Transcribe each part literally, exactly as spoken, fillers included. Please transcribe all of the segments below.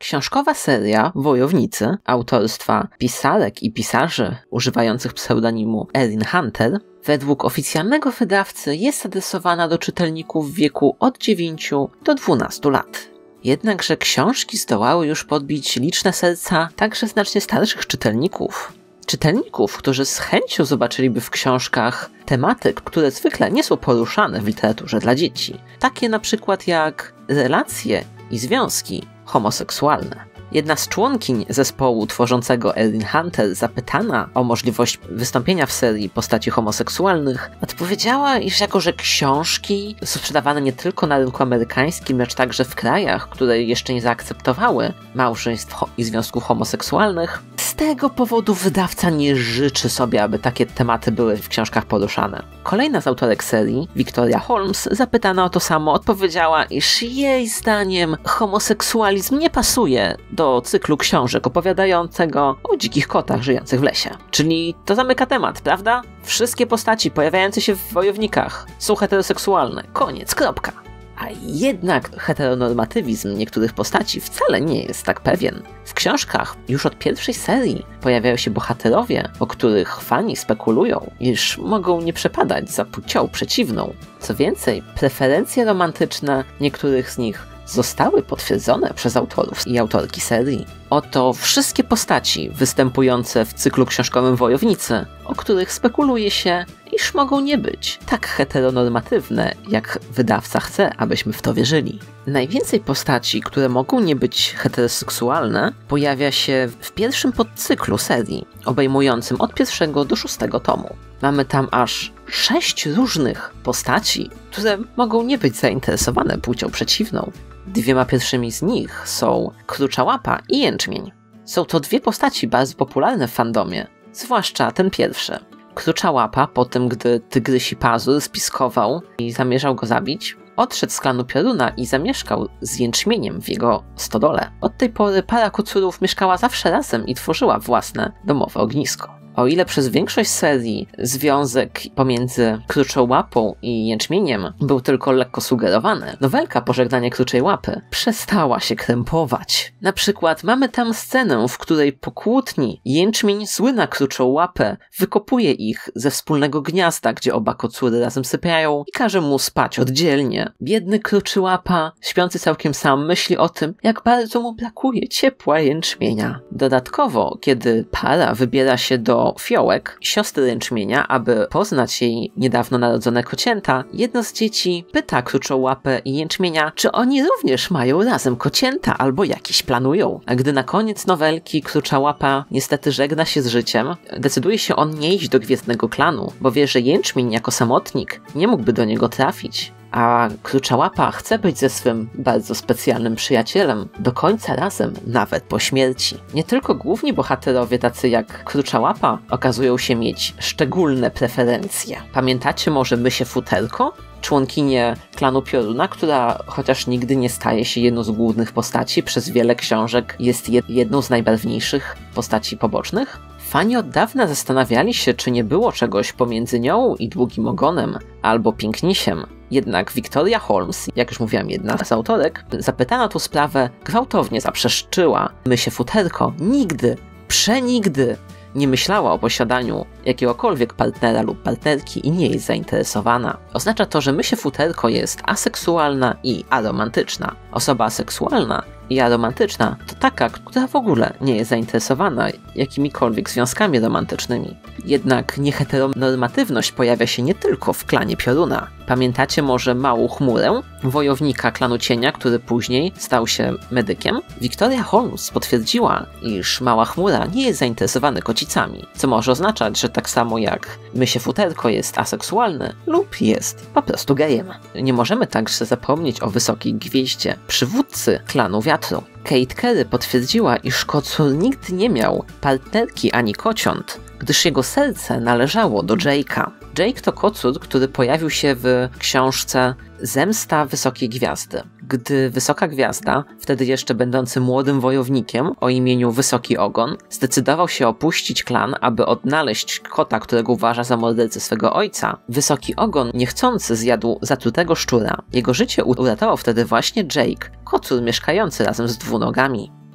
Książkowa seria Wojownicy autorstwa pisarek i pisarzy używających pseudonimu Erin Hunter według oficjalnego wydawcy jest adresowana do czytelników w wieku od dziewięciu do dwunastu lat. Jednakże książki zdołały już podbić liczne serca także znacznie starszych czytelników. Czytelników, którzy z chęcią zobaczyliby w książkach tematyk, które zwykle nie są poruszane w literaturze dla dzieci. Takie na przykład jak relacje i związki homoseksualne. Jedna z członkiń zespołu tworzącego Erin Hunter, zapytana o możliwość wystąpienia w serii postaci homoseksualnych, odpowiedziała, iż jako że książki są sprzedawane nie tylko na rynku amerykańskim, lecz także w krajach, które jeszcze nie zaakceptowały małżeństw i związków homoseksualnych, z tego powodu wydawca nie życzy sobie, aby takie tematy były w książkach poruszane. Kolejna z autorek serii, Victoria Holmes, zapytana o to samo, odpowiedziała, iż jej zdaniem homoseksualizm nie pasuje do cyklu książek opowiadającego o dzikich kotach żyjących w lesie. Czyli to zamyka temat, prawda? Wszystkie postaci pojawiające się w Wojownikach są heteroseksualne. Koniec, kropka. A jednak heteronormatywizm niektórych postaci wcale nie jest tak pewien. W książkach już od pierwszej serii pojawiają się bohaterowie, o których fani spekulują, iż mogą nie przepadać za płcią przeciwną. Co więcej, preferencje romantyczne niektórych z nich zostały potwierdzone przez autorów i autorki serii. Oto wszystkie postaci występujące w cyklu książkowym Wojownicy, o których spekuluje się, iż mogą nie być tak heteronormatywne, jak wydawca chce, abyśmy w to wierzyli. Najwięcej postaci, które mogą nie być heteroseksualne, pojawia się w pierwszym podcyklu serii, obejmującym od pierwszego do szóstego tomu. Mamy tam aż sześć różnych postaci, które mogą nie być zainteresowane płcią przeciwną. Dwiema pierwszymi z nich są Kruczołapa i Jęczmień. Są to dwie postaci bardzo popularne w fandomie, zwłaszcza ten pierwszy. Kruczołapa, po tym gdy Tygrysi Pazur spiskował i zamierzał go zabić, odszedł z klanu Pioruna i zamieszkał z Jęczmieniem w jego stodole. Od tej pory para kocurów mieszkała zawsze razem i tworzyła własne domowe ognisko. O ile przez większość serii związek pomiędzy Kruczołapą i Jęczmieniem był tylko lekko sugerowany, nowelka Pożegnanie Kruczej Łapy przestała się krępować. Na przykład mamy tam scenę, w której po kłótni Jęczmień zły na Kruczołapę wykopuje ich ze wspólnego gniazda, gdzie oba kocury razem sypiają i każe mu spać oddzielnie. Biedny Kruczołapa, śpiący całkiem sam, myśli o tym, jak bardzo mu brakuje ciepła Jęczmienia. Dodatkowo, kiedy para wybiera się do Fiołek, siostry Jęczmienia, aby poznać jej niedawno narodzone kocięta, jedno z dzieci pyta Kruczołapę i Jęczmienia, czy oni również mają razem kocięta albo jakieś planują. A gdy na koniec nowelki Kruczołapa niestety żegna się z życiem, decyduje się on nie iść do Gwiezdnego Klanu, bo wie, że Jęczmień jako samotnik nie mógłby do niego trafić. A Kruczołapa chce być ze swym bardzo specjalnym przyjacielem do końca razem, nawet po śmierci. Nie tylko główni bohaterowie tacy jak Kruczołapa okazują się mieć szczególne preferencje. Pamiętacie może Mysie Futerko? Członkinię klanu Pioruna, która chociaż nigdy nie staje się jedną z głównych postaci, przez wiele książek jest jedną z najbarwniejszych postaci pobocznych? Fani od dawna zastanawiali się, czy nie było czegoś pomiędzy nią i Długim Ogonem albo Pięknisiem. Jednak Victoria Holmes, jak już mówiłam, jedna z autorek, zapytana o tę sprawę, gwałtownie zaprzeszczyła. Mysie Futerko nigdy, przenigdy nie myślała o posiadaniu jakiegokolwiek partnera lub partnerki i nie jest zainteresowana. Oznacza to, że Mysie Futerko jest aseksualna i aromantyczna. Osoba aseksualna i aromantyczna to taka, która w ogóle nie jest zainteresowana jakimikolwiek związkami romantycznymi. Jednak nieheteronormatywność pojawia się nie tylko w klanie Pioruna. Pamiętacie może Małą Chmurę, wojownika klanu Cienia, który później stał się medykiem? Victoria Holmes potwierdziła, iż Mała Chmura nie jest zainteresowany kocicami, co może oznaczać, że tak samo jak Mysie Futerko jest aseksualny lub jest po prostu gejem. Nie możemy także zapomnieć o Wysokiej Gwieździe, przywódcy klanu Wiatru. Kate Cary potwierdziła, iż kocur nigdy nie miał partnerki ani kociąt, gdyż jego serce należało do Jake'a. Jake to kocur, który pojawił się w książce Zemsta Wysokiej Gwiazdy. Gdy Wysoka Gwiazda, wtedy jeszcze będący młodym wojownikiem o imieniu Wysoki Ogon, zdecydował się opuścić klan, aby odnaleźć kota, którego uważa za mordercę swego ojca, Wysoki Ogon niechcący zjadł zatrutego szczura. Jego życie uratował wtedy właśnie Jake, kocur mieszkający razem z dwunogami.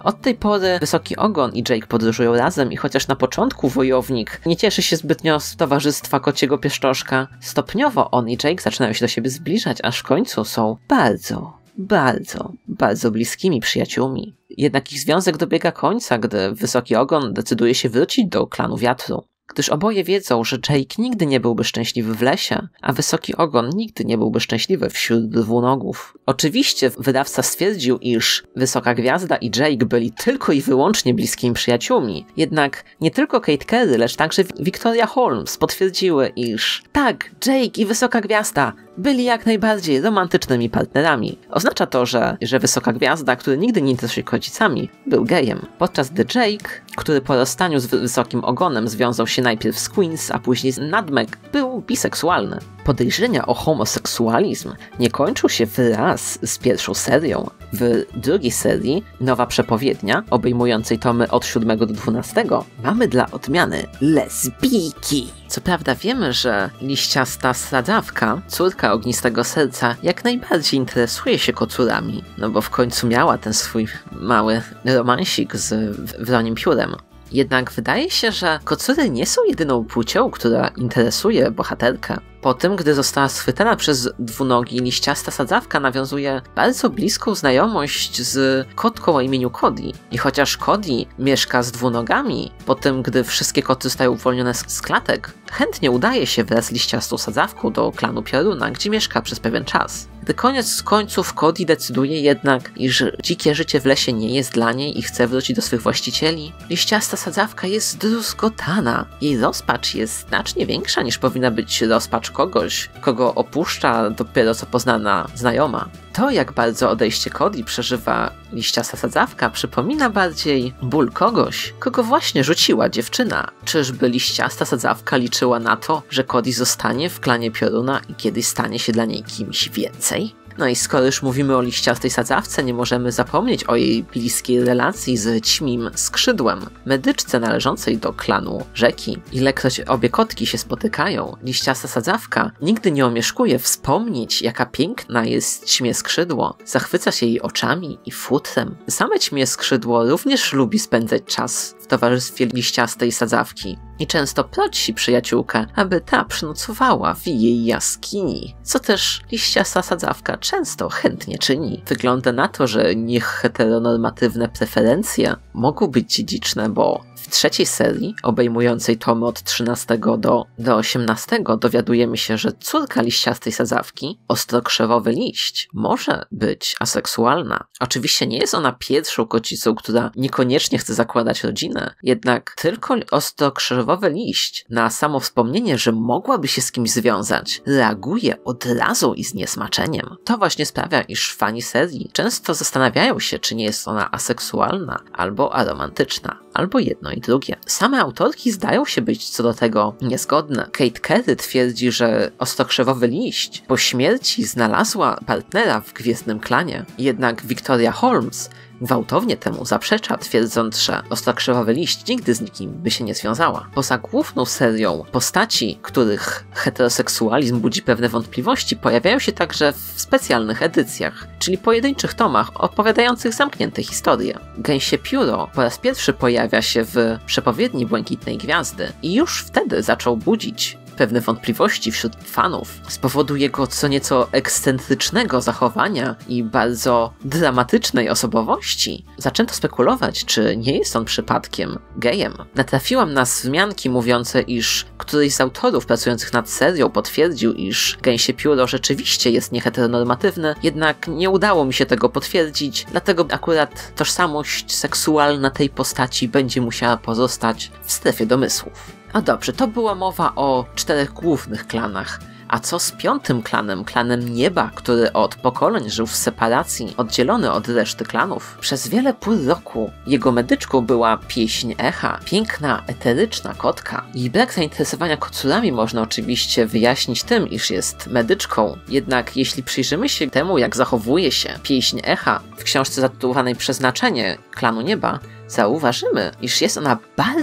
Od tej pory Wysoki Ogon i Jake podróżują razem i chociaż na początku wojownik nie cieszy się zbytnio z towarzystwa kociego pieszczoszka, stopniowo on i Jake zaczynają się do siebie zbliżać, aż w końcu są bardzo, bardzo, bardzo bliskimi przyjaciółmi. Jednak ich związek dobiega końca, gdy Wysoki Ogon decyduje się wrócić do klanu Wiatru. Gdyż oboje wiedzą, że Jake nigdy nie byłby szczęśliwy w lesie, a Wysoki Ogon nigdy nie byłby szczęśliwy wśród dwunogów. Oczywiście wydawca stwierdził, iż Wysoka Gwiazda i Jake byli tylko i wyłącznie bliskimi przyjaciółmi. Jednak nie tylko Kate Carey, lecz także Victoria Holmes potwierdziły, iż tak, Jake i Wysoka Gwiazda byli jak najbardziej romantycznymi partnerami. Oznacza to, że, że Wysoka Gwiazda, który nigdy nie interesuje się kocicami, był gejem. Podczas gdy Jake, który po rozstaniu z Wysokim Ogonem związał się najpierw z Queens, a później z Nadmek, był biseksualny. Podejrzenia o homoseksualizm nie kończą się wraz z pierwszą serią. W drugiej serii, Nowa Przepowiednia, obejmującej tomy od siódmego do dwunastego, mamy dla odmiany lesbijki. Co prawda wiemy, że liściasta sadzawka, córka Ognistego Serca, jak najbardziej interesuje się kocurami, no bo w końcu miała ten swój mały romansik z Wronim Piórem. Jednak wydaje się, że kocury nie są jedyną płcią, która interesuje bohaterkę. Po tym, gdy została schwytana przez dwunogi, liściasta sadzawka nawiązuje bardzo bliską znajomość z kotką o imieniu Cody. I chociaż Cody mieszka z dwunogami, po tym, gdy wszystkie koty zostają uwolnione z klatek, chętnie udaje się wraz z liściastą sadzawką do klanu Pioruna, gdzie mieszka przez pewien czas. Gdy koniec końców Cody decyduje jednak, iż dzikie życie w lesie nie jest dla niej i chce wrócić do swych właścicieli, liściasta sadzawka jest zdruzgotana. Jej rozpacz jest znacznie większa niż powinna być rozpacz kogoś, kogo opuszcza dopiero co poznana znajoma. To, jak bardzo odejście Cody przeżywa liściasta sadzawka, przypomina bardziej ból kogoś, kogo właśnie rzuciła dziewczyna. Czyżby liściasta sadzawka liczyła na to, że Cody zostanie w klanie Pioruna i kiedyś stanie się dla niej kimś więcej? No i skoro już mówimy o liściastej sadzawce, nie możemy zapomnieć o jej bliskiej relacji z Ćmim Skrzydłem, medyczce należącej do klanu Rzeki. Ilekroć obie kotki się spotykają, liściasta sadzawka nigdy nie omieszkuje wspomnieć, jaka piękna jest Ćmie Skrzydło. Zachwyca się jej oczami i futrem. Same Ćmie Skrzydło również lubi spędzać czas w towarzystwie liściastej sadzawki i często prosi przyjaciółkę, aby ta przynocowała w jej jaskini, co też liściasta sadzawka często chętnie czyni. Wygląda na to, że nieheteronormatywne preferencje mogą być dziedziczne, bo w trzeciej serii, obejmującej tomy od trzynastego do, do osiemnastego, dowiadujemy się, że córka liściastej sadzawki, Ostrokrzewowy Liść, może być aseksualna. Oczywiście nie jest ona pierwszą kocicą, która niekoniecznie chce zakładać rodzinę, jednak tylko Ostrokrzewowy Liść na samo wspomnienie, że mogłaby się z kimś związać, reaguje od razu i z niesmaczeniem. To właśnie sprawia, iż fani serii często zastanawiają się, czy nie jest ona aseksualna albo aromantyczna, albo jedno i drugie. Same autorki zdają się być co do tego niezgodne. Kate Carey twierdzi, że Ostrokrzewowy Liść po śmierci znalazła partnera w Gwiezdnym Klanie, jednak Victoria Holmes gwałtownie temu zaprzecza, twierdząc, że Ostrokrzewowy Liść nigdy z nikim by się nie związała. Poza główną serią postaci, których heteroseksualizm budzi pewne wątpliwości, pojawiają się także w specjalnych edycjach, czyli pojedynczych tomach opowiadających zamknięte historie. Gęsie Pióro po raz pierwszy pojawia się w Przepowiedni Błękitnej Gwiazdy i już wtedy zaczął budzić pewne wątpliwości wśród fanów z powodu jego co nieco ekscentrycznego zachowania i bardzo dramatycznej osobowości. Zaczęto spekulować, czy nie jest on przypadkiem gejem. Natrafiłam na wzmianki mówiące, iż któryś z autorów pracujących nad serią potwierdził, iż Gęsie Pióro rzeczywiście jest nieheteronormatywny, jednak nie udało mi się tego potwierdzić, dlatego akurat tożsamość seksualna tej postaci będzie musiała pozostać w strefie domysłów. A dobrze, to była mowa o czterech głównych klanach. A co z piątym klanem, klanem Nieba, który od pokoleń żył w separacji, oddzielony od reszty klanów? Przez wiele pół roku jego medyczką była Pieśń Echa, piękna, eteryczna kotka. Jej brak zainteresowania kocurami można oczywiście wyjaśnić tym, iż jest medyczką. Jednak jeśli przyjrzymy się temu, jak zachowuje się Pieśń Echa w książce zatytułowanej Przeznaczenie klanu Nieba, zauważymy, iż jest ona bardzo,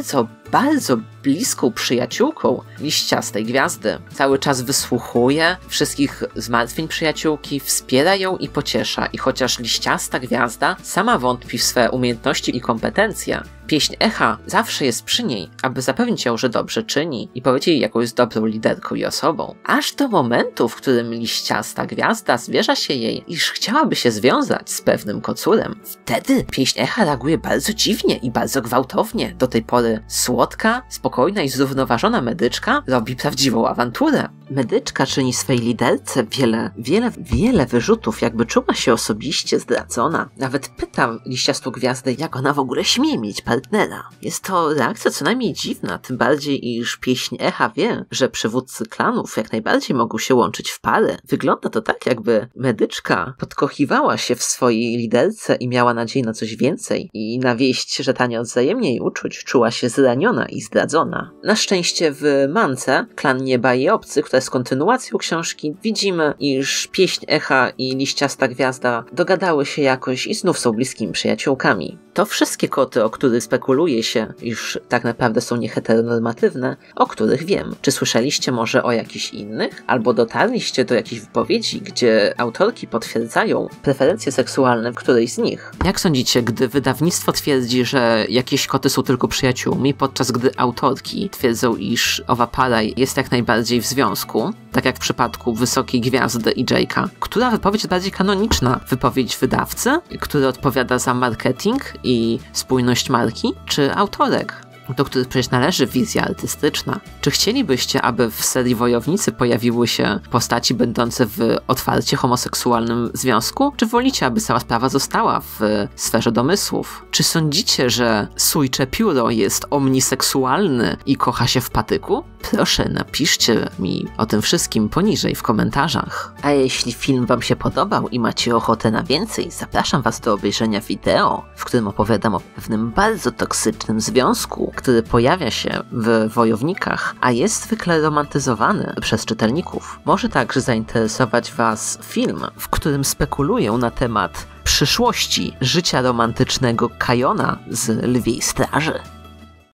bardzo bliską przyjaciółką liściastej gwiazdy. Cały czas wysłuchuje wszystkich zmartwień przyjaciółki, wspiera ją i pociesza. I chociaż liściasta gwiazda sama wątpi w swe umiejętności i kompetencje, pieśń echa zawsze jest przy niej, aby zapewnić ją, że dobrze czyni i powiedzieć jej, jaką jest dobrą liderką i osobą. Aż do momentu, w którym liściasta gwiazda zwierza się jej, iż chciałaby się związać z pewnym kocurem. Wtedy pieśń echa reaguje bardzo dziwnie i bardzo gwałtownie. Do tej pory słodka, spokojna i zrównoważona medyczka robi prawdziwą awanturę. Medyczka czyni swej liderce wiele, wiele, wiele wyrzutów, jakby czuła się osobiście zdradzona. Nawet pyta liściastą gwiazdę, jak ona w ogóle śmie mieć partnera. Jest to reakcja co najmniej dziwna, tym bardziej iż pieśń echa wie, że przywódcy klanów jak najbardziej mogą się łączyć w pary. Wygląda to tak, jakby medyczka podkochiwała się w swojej liderce i miała nadzieję na coś więcej i na wieść, że ta nie odzajemnia jej uczuć, czuła się zraniona i zdradzona. Na szczęście w mance Klan Nieba i Obcy, która jest kontynuacją książki, widzimy, iż pieśń echa i liściasta gwiazda dogadały się jakoś i znów są bliskimi przyjaciółkami. To wszystkie koty, o których spekuluje się, iż tak naprawdę są nieheteronormatywne, o których wiem. Czy słyszeliście może o jakichś innych? Albo dotarliście do jakichś wypowiedzi, gdzie autorki potwierdzają preferencje seksualne w którejś z nich? Jak sądzicie, gdy wydawnictwo twierdzi, że jakieś koty są tylko przyjaciółmi, podczas gdy autorki twierdzą, iż owa para jest jak najbardziej w związku, tak jak w przypadku Wysokiej Gwiazdy i Jake'a? Która wypowiedź jest bardziej kanoniczna? Wypowiedź wydawcy, który odpowiada za marketing i spójność marki, czy autorek, do których przecież należy wizja artystyczna? Czy chcielibyście, aby w serii Wojownicy pojawiły się postaci będące w otwarcie homoseksualnym związku? Czy wolicie, aby cała sprawa została w sferze domysłów? Czy sądzicie, że Sójcze Pióro jest omniseksualny i kocha się w patyku? Proszę, napiszcie mi o tym wszystkim poniżej w komentarzach. A jeśli film wam się podobał i macie ochotę na więcej, zapraszam was do obejrzenia wideo, w którym opowiadam o pewnym bardzo toksycznym związku, który pojawia się w Wojownikach, a jest zwykle romantyzowany przez czytelników. Może także zainteresować was film, w którym spekuluję na temat przyszłości życia romantycznego Kajona z Lwiej Straży.